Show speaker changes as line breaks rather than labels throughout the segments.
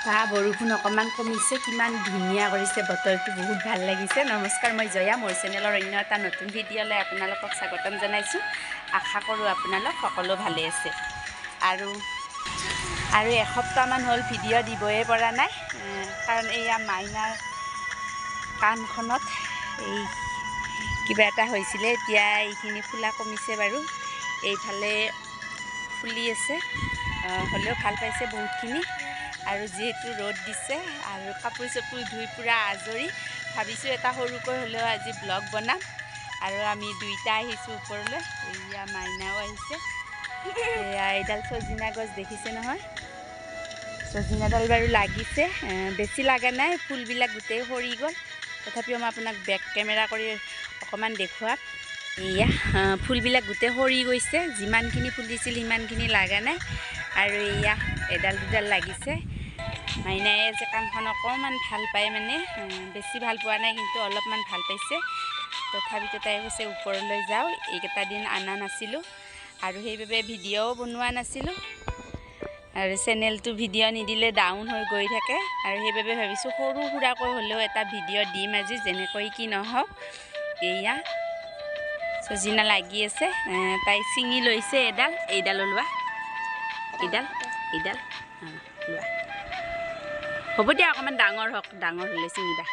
বৰষুণ অকণমান কমিছে, কিমান ধুনীয়া কৰিছে বতৰটো, বহুত ভাল লাগিছে। নমস্কাৰ, মই জয়া, মোৰ চেনেলৰ অন্য এটা নতুন ভিডিঅ'লৈ আপোনালোকক স্বাগতম জনাইছোঁ। আশা কৰোঁ আপোনালোক সকলো ভালে আছে। আৰু এসপ্তাহমান হ'ল ভিডিঅ' দিবই পৰা নাই, কাৰণ এয়া মাইনাৰ কাণখনত এই কিবা এটা হৈছিলে। এতিয়া এইখিনি ফুলা কমিছে বাৰু, এইফালে ফুলি আছে, হ'লেও ভাল পাইছে বহুতখিনি। আৰু যিহেতু ৰ'দ দিছে আৰু কাপোৰ চাপোৰ ধুই পূৰা আজৰি, ভাবিছোঁ এটা সৰুকৈ হ'লেও আজি ব্লগ বনাম। আৰু আমি দুইটা আহিছোঁ ওপৰলৈ, এয়া মাইনাও আহিছে। এয়া এইডাল চজিনা গছ দেখিছে নহয়, চজিনাডাল বাৰু লাগিছে, বেছি লগা নাই, ফুলবিলাক গোটেই সৰি গ'ল। তথাপিও মই আপোনাক বেক কেমেৰা কৰি অকণমান দেখুৱাম। এয়া ফুলবিলাক গোটেই সৰি গৈছে, যিমানখিনি ফুলিছিল সিমানখিনি লগা নাই। আৰু এয়া এডাল দুডাল লাগিছে। মাইনাই যে কাণখন অকণমান ভাল পায়, মানে বেছি ভাল পোৱা নাই, কিন্তু অলপমান ভাল পাইছে। তথাপিতো তাই কৈছে ওপৰলৈ যাওঁ, এইকেইটা দিন অনা নাছিলোঁ আৰু সেইবাবে ভিডিঅ'ও বনোৱা নাছিলোঁ। আৰু চেনেলটো ভিডিঅ' নিদিলে ডাউন হৈ গৈ থাকে, আৰু সেইবাবে ভাবিছোঁ সৰু সুৰাকৈ হ'লেও এটা ভিডিঅ' দিম আজি, যেনেকৈ কি নহওক। এয়া চজিনা লাগি আছে, তাই ছিঙি লৈছে এডাল, এইডাল লোৱা, এইডাল লোৱা। হ'ব দিয়া, অকণমান ডাঙৰ হওক, ডাঙৰ হ'লে ছিঙিবা।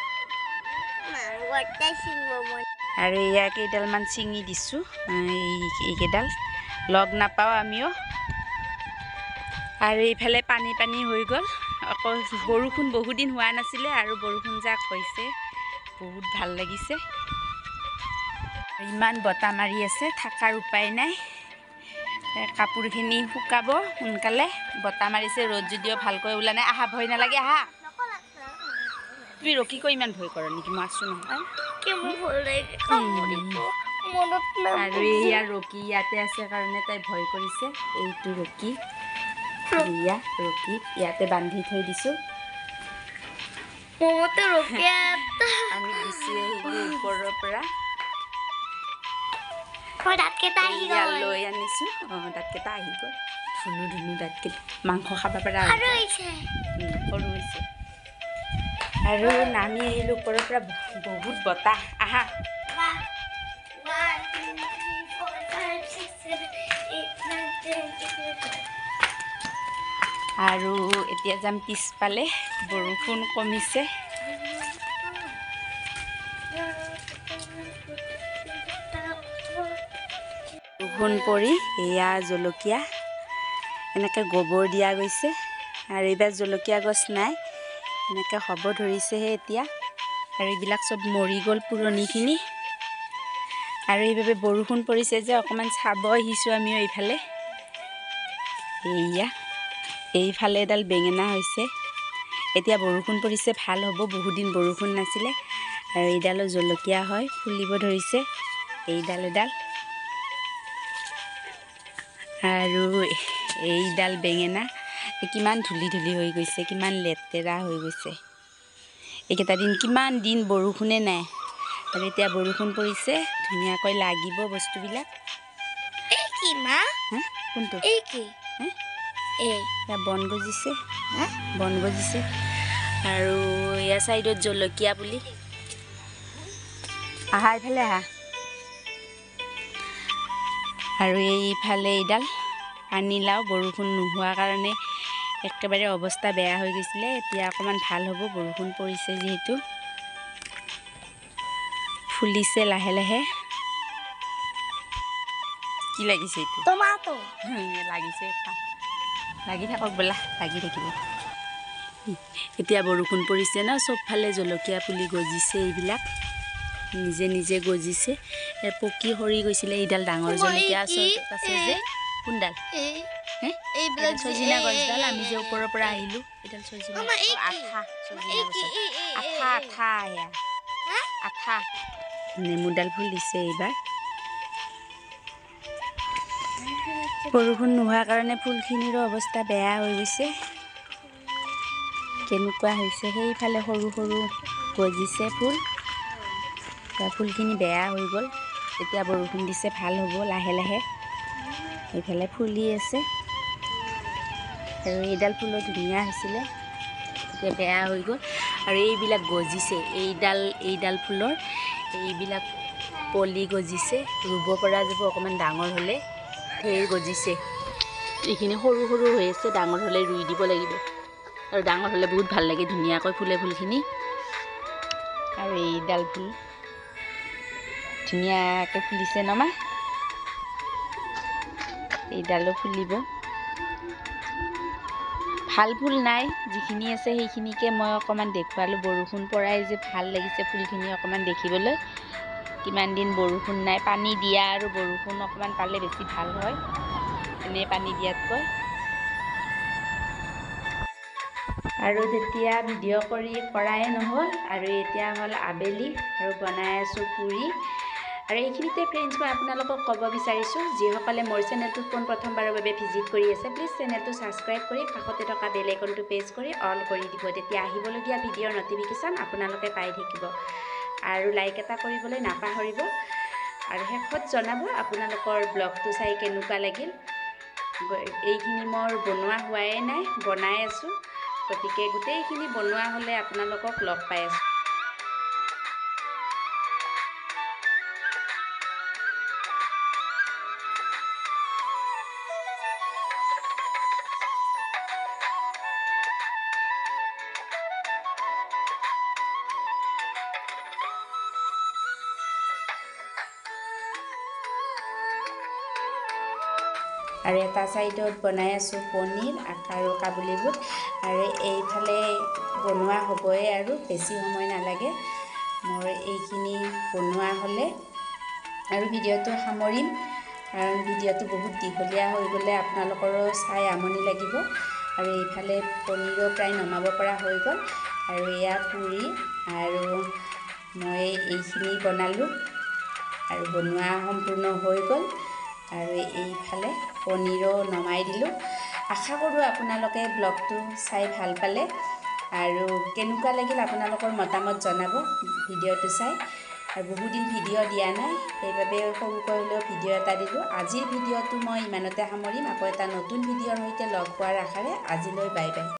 আৰু এয়া কেইডালমান ছিঙি দিছোঁ, এইকেইডাল লগ নাপাওঁ আমিও। আৰু এইফালে পানী পানী হৈ গ'ল, আকৌ বৰষুণ বহুদিন হোৱা নাছিলে, আৰু বৰষুণ যাক হৈছে বহুত ভাল লাগিছে। ইমান বতাহ মাৰি আছে, থকাৰ উপায় নাই। কাপোৰখিনি শুকাব সোনকালে, বতাহ মাৰিছে, ৰ'দ যদিও ভালকৈ ওলোৱা নাই। আহা, ভয় নালাগে, আহা। তুমি ৰকিকো ইমান ভয় কৰা নেকি? মই আছোঁ নহয়। আৰু এয়া ৰকি ইয়াতে আছে কাৰণে তাই ভয় কৰিছে। এইটো ৰকি, এয়া ৰকি ইয়াতে বান্ধি থৈ দিছোঁ। আমি গুচি আহিলোঁ ওপৰৰ পৰা, লৈ আনিছোঁ। দাঁতকেইটা আহি গ'ল, ধুনু দাঁতকেইটা, মাংস খাব পৰা সৰু হৈছে। আৰু নামি আহিলোঁ ওপৰৰ পৰা, বহুত বতাহ। আহা, আৰু এতিয়া যাম পিছফালে, বৰষুণ কমিছে। বৰষুণ পৰি এয়া জলকীয়া এনেকৈ গোবৰ দিয়া গৈছে, আৰু এইবাৰ জলকীয়া গছ নাই, এনেকৈ হ'ব ধৰিছেহে এতিয়া। আৰু এইবিলাক চব মৰি গ'ল পুৰণিখিনি। আৰু এইবাবে বৰষুণ পৰিছে যে অকণমান চাব আহিছোঁ আমিও এইফালে। এইফালে এডাল বেঙেনা হৈছে, এতিয়া বৰষুণ পৰিছে, ভাল হ'ব, বহুদিন বৰষুণ নাছিলে। আৰু এইডালো জলকীয়া হয়, ফুলিব ধৰিছে এইডাল এডাল। আৰু এইডাল বেঙেনা কিমান ধূলি হৈ গৈছে, কিমান লেতেৰা হৈ গৈছে। এইকেইটা দিন কিমান দিন বৰষুণে নাই, আৰু এতিয়া বৰষুণ পৰিছে, ধুনীয়াকৈ লাগিব বস্তুবিলাক। কোনটো বন গজিছে, বন গজিছে। আৰু এয়া চাইডত জলকীয়া পুলি। আহা, এইফালে আহা। আৰু এইফালে এইডাল পানীলাও, বৰষুণ নোহোৱাৰ কাৰণে একেবাৰে অৱস্থা বেয়া হৈ গৈছিলে, এতিয়া অকণমান ভাল হ'ব, বৰষুণ পৰিছে যিহেতু। ফুলিছে লাহে লাহে। কি লাগিছে এইটো? টমাটো লাগিছে, লাগি থাকক বোলা, লাগি থাকিব। এতিয়া বৰষুণ পৰিছে ন, চবফালে জলকীয়া পুলি গজিছে, এইবিলাক নিজে নিজে গজিছে। পকি সৰি গৈছিলে, এইডাল ডাঙৰ জলকীয়া আছে যে। কোনডাল? চজিনা গছডাল, আমি যে ওপৰৰ পৰা আহিলোঁ, এইডাল চজিনা আঠা, চজিনা গছৰ আঠা। নেমুডাল ফুলিছে এইবাৰ। বৰষুণ নোহোৱাৰ কাৰণে ফুলখিনিৰো অৱস্থা বেয়া হৈ গৈছে। কেনেকুৱা হৈছে, সেইফালে সৰু সৰু গজিছে ফুল, ফুলখিনি বেয়া হৈ গ'ল। এতিয়া বৰষুণ দিছে, ভাল হ'ব লাহে লাহে। এইফালে ফুলি আছে, আৰু এইডাল ফুলো ধুনীয়া হৈছিলে। বেয়া হৈ গ'ল আৰু এইবিলাক গজিছে, এইডাল ফুলৰ এইবিলাক পলি গজিছে, ৰুব পৰা যাব অকণমান ডাঙৰ হ'লে। ঢেৰ গজিছে, এইখিনি সৰু সৰু হৈ আছে, ডাঙৰ হ'লে ৰুই দিব লাগিব আৰু ডাঙৰ হ'লে বহুত ভাল লাগে, ধুনীয়াকৈ ফুলে ফুলখিনি। আৰু এইডাল ফুল ধুনীয়াকৈ ফুলিছে নমা, এইডালো ফুলিব। ভাল ফুল নাই, যিখিনি আছে সেইখিনিকে মই অকণমান দেখুৱালোঁ। বৰষুণ পৰাই যে ভাল লাগিছে ফুলখিনি অকণমান দেখিবলৈ। কিমান দিন বৰষুণ নাই, পানী দিয়া আৰু বৰষুণ অকণমান পালে বেছি ভাল হয় এনেই পানী দিয়াতকৈ। আৰু তেতিয়া ভিডিঅ' কৰাই নহ'ল, আৰু এতিয়া হ'ল আবেলি আৰু বনাই আছোঁ পুৰি। আৰু এইখিনিতে ফ্ৰেণ্ডছ মই আপোনালোকক ক'ব বিচাৰিছোঁ, যিসকলে মোৰ চেনেলটোত প্ৰথমবাৰৰ বাবে ভিজিট কৰি আছে, প্লিজ চেনেলটো ছাবস্ক্ৰাইব কৰি কাষতে থকা বেল আইকনটো প্ৰেছ কৰি অল কৰি দিব। তেতিয়া আহিবলগীয়া ভিডিঅ'ৰ নটিফিকেশ্যন আপোনালোকে পাই থাকিব। আৰু লাইক এটা কৰিবলৈ নাপাহৰিব। আৰু শেষত জনাব আপোনালোকৰ ব্লগটো চাই কেনেকুৱা লাগিল। এইখিনি মোৰ বনোৱা হোৱাই নাই, বনাই আছোঁ, গতিকে গোটেইখিনি বনোৱা হ'লে আপোনালোকক লগ পাই আছোঁ। আৰু এটা ছাইডত বনাই আছোঁ পনীৰ আৰু কাবুলী বুট, আৰু এইফালে বনোৱা হ'বই আৰু বেছি সময় নালাগে মোৰ এইখিনি বনোৱা হ'লে। আৰু ভিডিঅ'টো সামৰিম, কাৰণ ভিডিঅ'টো বহুত দীঘলীয়া হৈ গ'লে আপোনালোকৰো চাই আমনি লাগিব। আৰু এইফালে পনীৰো প্ৰায় নমাব পৰা হৈ গ'ল, আৰু এয়া পুৰি আৰু মই এইখিনি বনালোঁ আৰু বনোৱা সম্পূৰ্ণ হৈ গ'ল। আৰু এইফালে পনীৰো নমাই দিলোঁ। আশা কৰোঁ আপোনালোকে ব্লগটো চাই ভাল পালে, আৰু কেনেকুৱা লাগিল আপোনালোকৰ মতামত জনাব ভিডিঅ'টো চাই। আৰু বহুদিন ভিডিঅ' দিয়া নাই, সেইবাবে সৰুকৈ হ'লেও ভিডিঅ' এটা দিলোঁ। আজিৰ ভিডিঅ'টো মই ইমানতে সামৰিম। আকৌ এটা নতুন ভিডিঅ'ৰ সৈতে লগ পোৱাৰ আশাৰে আজিলৈ বাই বাই।